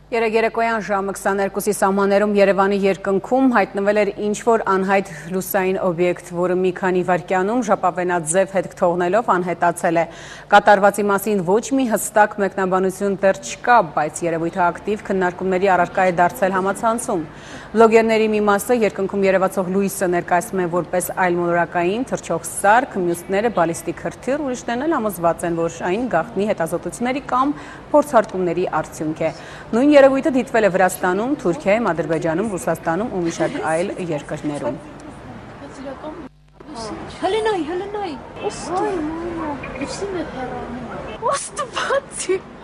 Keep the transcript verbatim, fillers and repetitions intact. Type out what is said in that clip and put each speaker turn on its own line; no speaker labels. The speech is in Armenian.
Երեկոյան ժամը քսաներկուսի սահմաններում Երևանի երկնքում հայտնվել էր ինչ-որ անհայտ լուսային օբյեկտ, որը մի քանի վայրկյանում ժապավենաձև հետք թողնելով անհետացել է։ Կատարվածի մասին ոչ մի հստակ մեկնաբանություն դեռ չկա, բայց երևույթը ակտիվ քննարկումների առարկա է դարձել համացանցում։ Բլոգերների մի մասը երկնքում երևացող լույսը ներկայացնում են որպես այլմոլորակային, թռչող սարք, մյուսները բալիստիկ հրթիռ, ուրիշներն էլ համոզված են, որ այն գաղտնի հետազոտությունների կամ փորձարկումների արդյունք է։ Նույն երևույթը դիտվել է Վրաստանում, Թուրքիայում, Ադրբեջանում, Ռուսաստանում ու մի շարք այլ երկրներում։
Հելենայի, Հելենայի, ոստի, ոստի մեր հեռանում, ոստի բացի։